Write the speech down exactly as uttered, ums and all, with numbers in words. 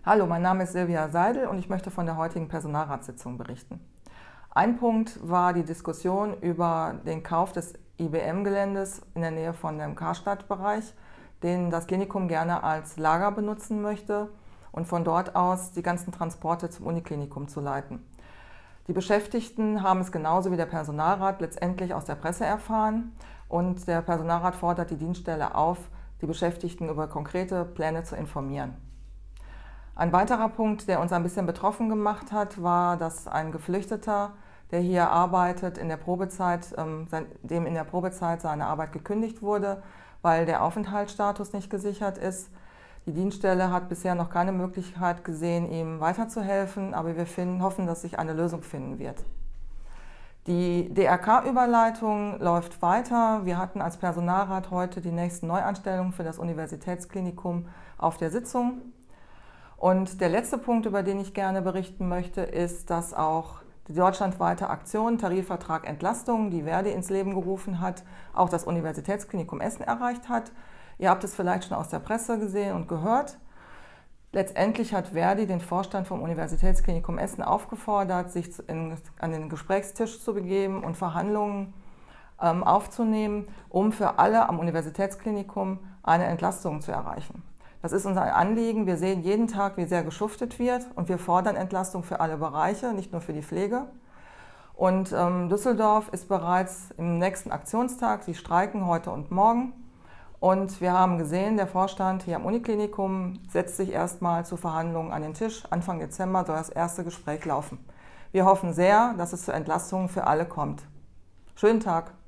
Hallo, mein Name ist Silvia Seidel und ich möchte von der heutigen Personalratssitzung berichten. Ein Punkt war die Diskussion über den Kauf des I B M-Geländes in der Nähe von dem Karstadt-Bereich, den das Klinikum gerne als Lager benutzen möchte und von dort aus die ganzen Transporte zum Uniklinikum zu leiten. Die Beschäftigten haben es genauso wie der Personalrat letztendlich aus der Presse erfahren und der Personalrat fordert die Dienststelle auf, die Beschäftigten über konkrete Pläne zu informieren. Ein weiterer Punkt, der uns ein bisschen betroffen gemacht hat, war, dass ein Geflüchteter, der hier arbeitet, in der Probezeit, ähm, dem in der Probezeit seine Arbeit gekündigt wurde, weil der Aufenthaltsstatus nicht gesichert ist. Die Dienststelle hat bisher noch keine Möglichkeit gesehen, ihm weiterzuhelfen, aber wir finden, hoffen, dass sich eine Lösung finden wird. Die D R K-Überleitung läuft weiter. Wir hatten als Personalrat heute die nächsten Neuanstellungen für das Universitätsklinikum auf der Sitzung. Und der letzte Punkt, über den ich gerne berichten möchte, ist, dass auch die deutschlandweite Aktion Tarifvertrag Entlastung, die Verdi ins Leben gerufen hat, auch das Universitätsklinikum Essen erreicht hat. Ihr habt es vielleicht schon aus der Presse gesehen und gehört. Letztendlich hat Verdi den Vorstand vom Universitätsklinikum Essen aufgefordert, sich in, an den Gesprächstisch zu begeben und Verhandlungen ähm, aufzunehmen, um für alle am Universitätsklinikum eine Entlastung zu erreichen. Das ist unser Anliegen. Wir sehen jeden Tag, wie sehr geschuftet wird und wir fordern Entlastung für alle Bereiche, nicht nur für die Pflege. Und ähm, Düsseldorf ist bereits im nächsten Aktionstag. Sie streiken heute und morgen. Und wir haben gesehen, der Vorstand hier am Uniklinikum setzt sich erstmal zu Verhandlungen an den Tisch. Anfang Dezember soll das erste Gespräch laufen. Wir hoffen sehr, dass es zu Entlastungen für alle kommt. Schönen Tag!